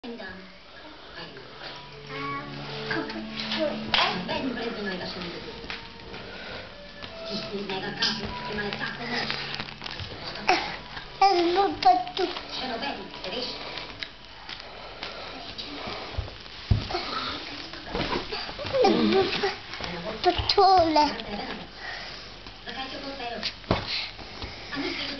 Ben preso noi da subito. Ti nega capo, che maledetto non faccio. Ce lo vedi, capisci? Pattone. La calcio col pelo.